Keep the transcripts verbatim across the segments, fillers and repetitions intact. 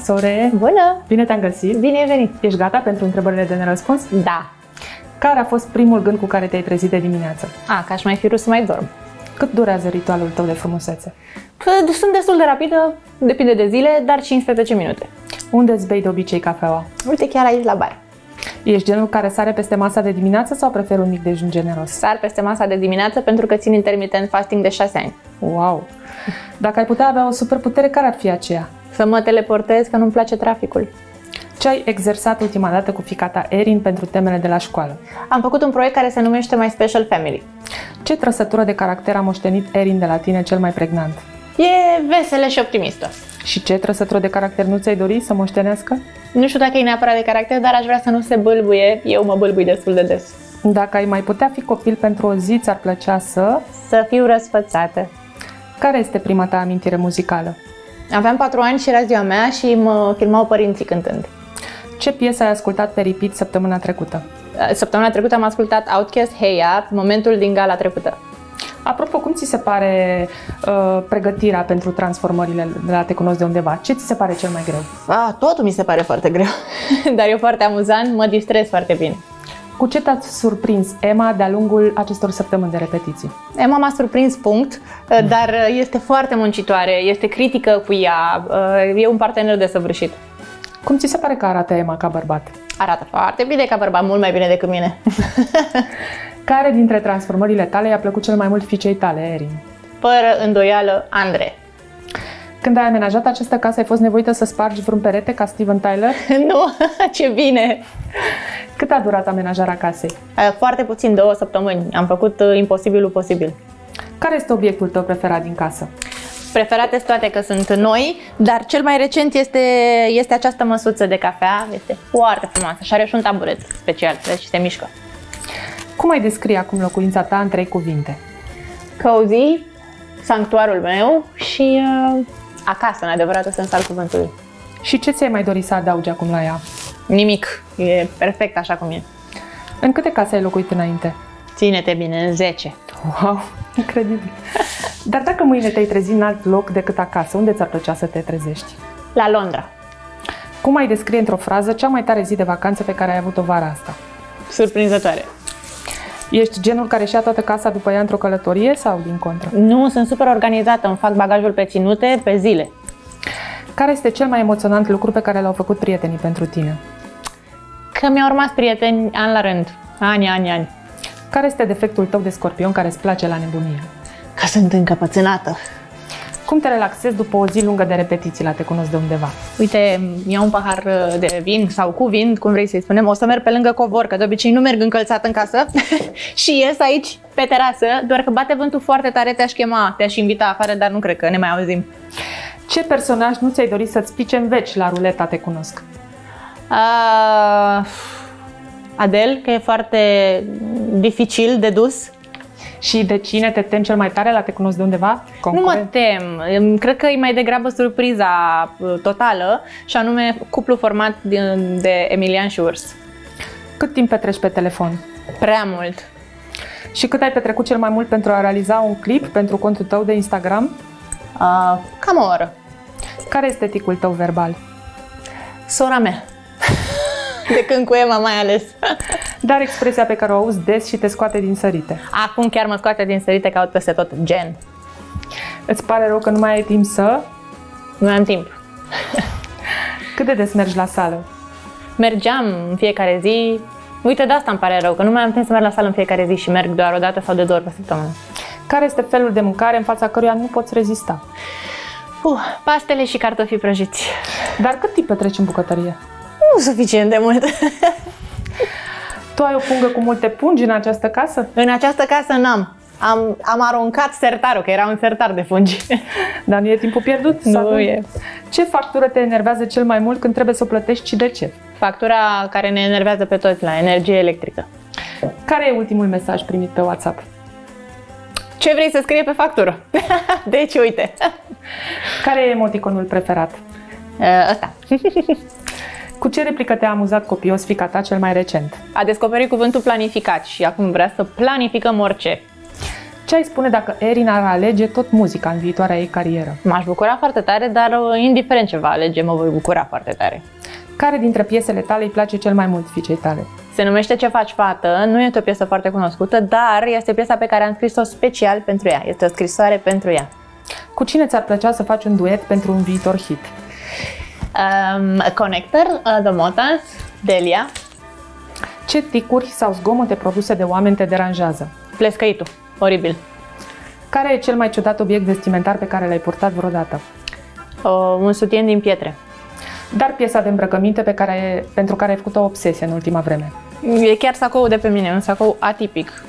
sore! Bună! Bine te-am găsit! Bine ai venit! Ești gata pentru întrebările de nerăspuns? Da! Care a fost primul gând cu care te-ai trezit de dimineață? A, că aș mai fi vrut să mai dorm. Cât durează ritualul tău de frumusețe? Păi, sunt destul de rapidă, depinde de zile, dar cincisprezece minute. Unde îți bei de obicei cafeaua? Uite, chiar aici la bar. Ești genul care sare peste masa de dimineață sau preferi un mic dejun generos? Sar peste masa de dimineață pentru că țin intermittent fasting de șase ani. Wow! Dacă ai putea avea o superputere, care ar fi aceea? Să mă teleportez, că nu-mi place traficul. Ce ai exersat ultima dată cu fiica ta Erin pentru temele de la școală? Am făcut un proiect care se numește My Special Family. Ce trăsătură de caracter a moștenit Erin de la tine cel mai pregnant? E veselă și optimistă. Și ce trăsătură de caracter nu ți-ai dori să moștenească? Nu știu dacă e neapărat de caracter, dar aș vrea să nu se bâlbuie. Eu mă bâlbui destul de des. Dacă ai mai putea fi copil pentru o zi, ți-ar plăcea să... Să fiu răsfățată. Care este prima ta amintire muzicală? Aveam patru ani și era ziua mea și mă filmau părinții cântând. Ce piesă ai ascultat pe repeat săptămâna trecută? Săptămâna trecută am ascultat Outkast, Hey Ya, momentul din gala trecută. Apropo, cum ți se pare uh, pregătirea pentru transformările de la Te Cunosc de Undeva? Ce ți se pare cel mai greu? A, totul mi se pare foarte greu, dar e foarte amuzant, mă distrez foarte bine. Cu ce te-a surprins Emma de-a lungul acestor săptămâni de repetiții? Emma m-a surprins, punct, dar este foarte muncitoare, este critică cu ea, e un partener desăvârșit. Cum ți se pare că arată Emma ca bărbat? Arată foarte bine ca bărbat, mult mai bine decât mine. Care dintre transformările tale i-a plăcut cel mai mult fiicei tale, Erin? Fără îndoială, Andre. Când ai amenajat această casă, ai fost nevoită să spargi vreun perete ca Steven Tyler? Nu, ce bine! Cât a durat amenajarea casei? Foarte puțin, două săptămâni. Am făcut imposibilul posibil. Care este obiectul tău preferat din casă? Preferate toate că sunt noi, dar cel mai recent este, este această măsuță de cafea. Este foarte frumoasă și are și un taburet special, deci se mișcă. Cum ai descrie acum locuința ta în trei cuvinte? Cozy, sanctuarul meu și uh, acasă, în adevăratul sens al cuvântului. Și ce ți-ai mai dori să adaugi acum la ea? Nimic, e perfect așa cum e. În câte case ai locuit înainte? Ține-te bine, în zece. Wow, incredibil! Dar dacă mâine te-ai trezi în alt loc decât acasă, unde ți-ar plăcea să te trezești? La Londra. Cum ai descrie într-o frază cea mai tare zi de vacanță pe care ai avut-o vara asta? Surprinzătoare. Ești genul care își ia toată casa după ea într-o călătorie sau din contră? Nu, sunt super organizată, îmi fac bagajul pe ținute, pe zile. Care este cel mai emoționant lucru pe care l-au făcut prietenii pentru tine? Că mi-au rămas prieteni an la rând, ani, ani, ani. Care este defectul tău de scorpion care îți place la nebunie? Că sunt încăpățânată. Cum te relaxezi după o zi lungă de repetiții la Te Cunosc de Undeva? Uite, iau un pahar de vin sau cu vin, cum vrei să-i spunem, o să merg pe lângă covor, că de obicei nu merg încălțat în casă și ies aici pe terasă, doar că bate vântul foarte tare, te-aș chema, te-aș invita afară, dar nu cred că ne mai auzim. Ce personaj nu ți-ai dorit să-ți pice în veci la ruleta Te Cunosc? Uh, Adele, că e foarte dificil de dus. Și de cine te temi cel mai tare la Te Cunosc de Undeva? Concurent? Nu mă tem, cred că e mai degrabă surpriza totală și anume cuplu format de Emilian și Urs. Cât timp petreci pe telefon? Prea mult. Și cât ai petrecut cel mai mult pentru a realiza un clip pentru contul tău de Instagram? Uh, cam o oră. Care este ticul tău verbal? Sora mea. De când cu Emma mai ales. Dar expresia pe care o auzi des și te scoate din sărite. Acum chiar mă scoate din sărite, caut peste tot, gen. Îți pare rău că nu mai ai timp să? Nu mai am timp. Cât de des mergi la sală? Mergeam în fiecare zi. Uite, de asta îmi pare rău, că nu mai am timp să merg la sală în fiecare zi și merg doar o dată sau de două ori pe săptămână. Care este felul de mâncare în fața căruia nu poți rezista? Uh, pastele și cartofii prăjiți. Dar cât timp petreci în bucătărie? Nu suficient de mult. Tu ai o pungă cu multe pungi în această casă? În această casă n-am. Am, am aruncat sertarul, că era un sertar de fungi. Dar nu e timpul pierdut? Nu e. Ce factură te enervează cel mai mult când trebuie să o plătești și de ce? Factura care ne enervează pe toți la energie electrică. Care e ultimul mesaj primit pe WhatsApp? Ce vrei să scrie pe factură? Deci, uite. Care e emoticonul preferat? Ăsta. Cu ce replică te-a amuzat copios fiica ta cel mai recent? A descoperit cuvântul planificat și acum vrea să planificăm orice. Ce ai spune dacă Erin ar alege tot muzica în viitoarea ei carieră? M-aș bucura foarte tare, dar indiferent ce va alege, mă voi bucura foarte tare. Care dintre piesele tale îi place cel mai mult fiicei tale? Se numește Ce faci, fată, nu este o piesă foarte cunoscută, dar este piesa pe care am scris-o special pentru ea. Este o scrisoare pentru ea. Cu cine ți-ar plăcea să faci un duet pentru un viitor hit? Um, Connector, uh, The Motans, Delia. Ce ticuri sau zgomote produse de oameni te deranjează? Plescăitul, oribil. Care e cel mai ciudat obiect vestimentar pe care l-ai purtat vreodată? Uh, un sutien din pietre. Dar piesa de îmbrăcăminte pe care, pentru care ai făcut o obsesie în ultima vreme? E chiar sacoul de pe mine, un sacou atipic.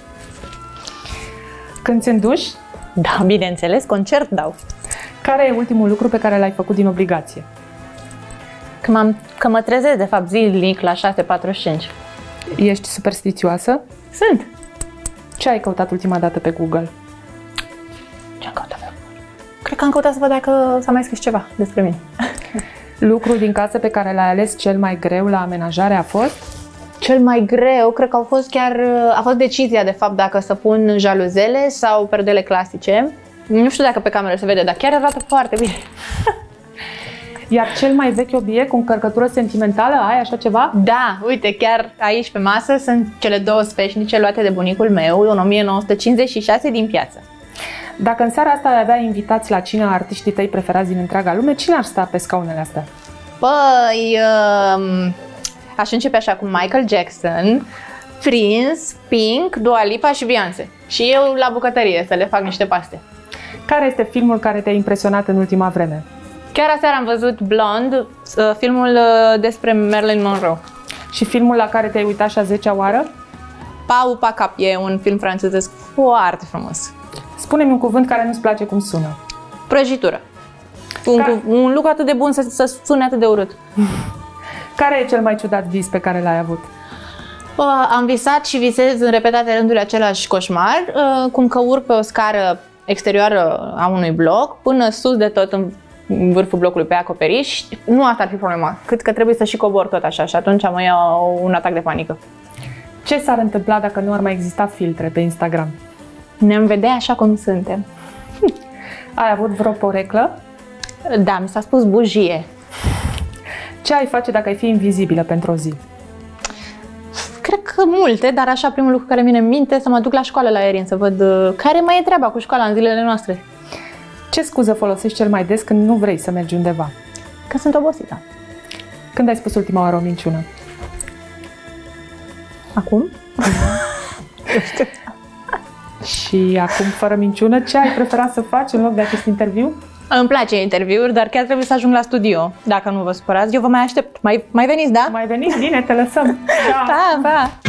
Când ți înduși? Da, bineînțeles, concert dau. Care e ultimul lucru pe care l-ai făcut din obligație? Că, m-am, că mă trezesc, de fapt, zilnic la șase patruzeci și cinci. Ești superstițioasă? Sunt. Ce ai căutat ultima dată pe Google? Ce am căutat? Cred că am căutat să văd dacă s-a mai scris ceva despre mine. Lucrul din casă pe care l-ai ales cel mai greu la amenajare a fost? Cel mai greu, cred că au fost chiar, a fost decizia de fapt dacă să pun jaluzele sau perdele clasice. Nu știu dacă pe cameră se vede, dar chiar arată foarte bine. Iar cel mai vechi obiect cu încărcătură sentimentală, ai așa ceva? Da, uite, chiar aici pe masă sunt cele două sfeșnice luate de bunicul meu în o mie nouă sute cincizeci și șase din piață. Dacă în seara asta ai avea invitați la cină artiștii tăi preferați din întreaga lume, cine ar sta pe scaunele astea? Păi, um, aș începe așa cu Michael Jackson, Prince, Pink, Dua Lipa și Beyoncé. Și eu la bucătărie să le fac niște paste. Care este filmul care te-a impresionat în ultima vreme? Chiar aseară am văzut Blonde, filmul despre Marilyn Monroe. Și filmul la care te-ai uitat și a zecea oară? Pau Pacap, e un film francezesc foarte frumos. Spune-mi un cuvânt care nu-ți place cum sună. Prăjitură. Un, Ca... un lucru atât de bun să, să sune atât de urât. Care e cel mai ciudat vis pe care l-ai avut? Uh, am visat și visez în repetate rânduri același coșmar, uh, cum că urc pe o scară exterioară a unui bloc, până sus de tot în vârful blocului pe acoperiș. Nu asta ar fi problema, cât că trebuie să și cobor tot așa și atunci mă iau un atac de panică. Ce s-ar întâmpla dacă nu ar mai exista filtre pe Instagram? Ne-am vedea așa cum suntem. Ai avut vreo poreclă? Da, mi s-a spus bujie. Ce ai face dacă ai fi invizibilă pentru o zi? Cred că multe, dar așa primul lucru care vine în minte să mă duc la școală la Erin, să văd care mai e treaba cu școala în zilele noastre. Ce scuză folosești cel mai des când nu vrei să mergi undeva? Că sunt obosită. Când ai spus ultima oară o minciună? Acum? Și acum, fără minciună, ce ai preferat să faci în loc de acest interviu? Îmi place interviuri, dar chiar trebuie să ajung la studio. Dacă nu vă supărați, eu vă mai aștept. Mai, mai veniți, da? Mai veniți? Bine, te lăsăm! Pa, pa!